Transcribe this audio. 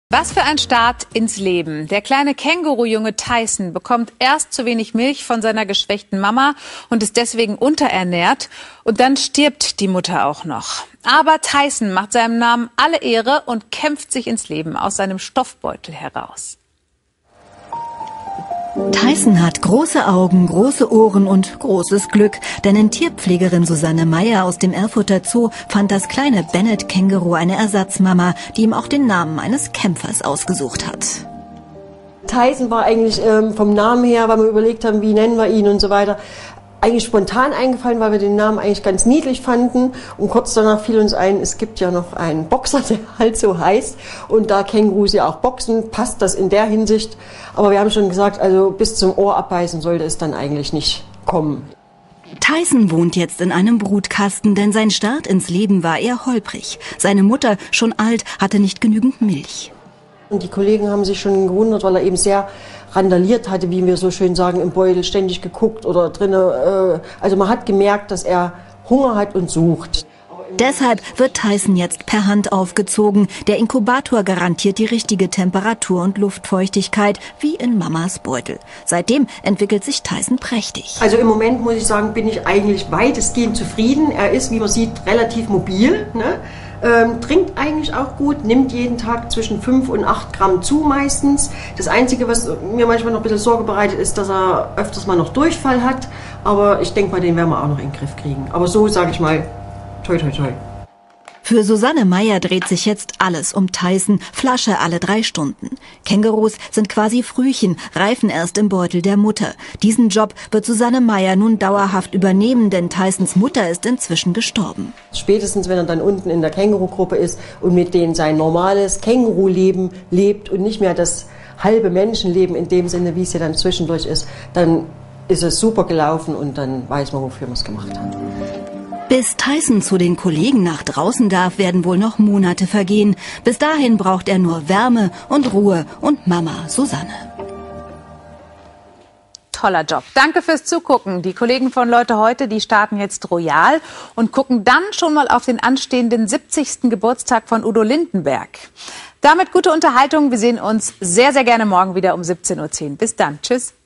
Was für ein Start ins Leben. Der kleine Kängurujunge Tyson bekommt erst zu wenig Milch von seiner geschwächten Mama und ist deswegen unterernährt. Und dann stirbt die Mutter auch noch. Aber Tyson macht seinem Namen alle Ehre und kämpft sich ins Leben aus seinem Stoffbeutel heraus. Tyson hat große Augen, große Ohren und großes Glück, denn Tierpflegerin Susanne Meyer aus dem Erfurter Zoo fand das kleine Bennett-Känguru eine Ersatzmama, die ihm auch den Namen eines Kämpfers ausgesucht hat. Tyson war eigentlich vom Namen her, weil wir überlegt haben, wie nennen wir ihn und so weiter, eigentlich spontan eingefallen, weil wir den Namen eigentlich ganz niedlich fanden. Und kurz danach fiel uns ein, es gibt ja noch einen Boxer, der halt so heißt. Und da Kängurus ja auch boxen, passt das in der Hinsicht. Aber wir haben schon gesagt, also bis zum Ohr abbeißen sollte es dann eigentlich nicht kommen. Tyson wohnt jetzt in einem Brutkasten, denn sein Start ins Leben war eher holprig. Seine Mutter, schon alt, hatte nicht genügend Milch. Und die Kollegen haben sich schon gewundert, weil er eben sehr randaliert hatte, wie wir so schön sagen, im Beutel ständig geguckt oder drinnen. Also man hat gemerkt, dass er Hunger hat und sucht. Deshalb wird Tyson jetzt per Hand aufgezogen. Der Inkubator garantiert die richtige Temperatur und Luftfeuchtigkeit, wie in Mamas Beutel. Seitdem entwickelt sich Tyson prächtig. Also im Moment, muss ich sagen, bin ich eigentlich weitestgehend zufrieden. Er ist, wie man sieht, relativ mobil, ne? Trinkt eigentlich auch gut, nimmt jeden Tag zwischen 5 und 8 Gramm zu meistens. Das Einzige, was mir manchmal noch ein bisschen Sorge bereitet, ist, dass er öfters mal noch Durchfall hat. Aber ich denke mal, den werden wir auch noch in den Griff kriegen. Aber so, sage ich mal, toi, toi, toi. Für Susanne Meyer dreht sich jetzt alles um Tyson, Flasche alle 3 Stunden. Kängurus sind quasi Frühchen, reifen erst im Beutel der Mutter. Diesen Job wird Susanne Meyer nun dauerhaft übernehmen, denn Tysons Mutter ist inzwischen gestorben. Spätestens, wenn er dann unten in der Kängurugruppe ist und mit denen sein normales Känguruleben lebt und nicht mehr das halbe Menschenleben in dem Sinne, wie es ja dann zwischendurch ist, dann ist es super gelaufen und dann weiß man, wofür man es gemacht hat. Bis Tyson zu den Kollegen nach draußen darf, werden wohl noch Monate vergehen. Bis dahin braucht er nur Wärme und Ruhe und Mama Susanne. Toller Job. Danke fürs Zugucken. Die Kollegen von Leute heute, die starten jetzt royal und gucken dann schon mal auf den anstehenden 70. Geburtstag von Udo Lindenberg. Damit gute Unterhaltung. Wir sehen uns sehr, sehr gerne morgen wieder um 17:10 Uhr. Bis dann. Tschüss.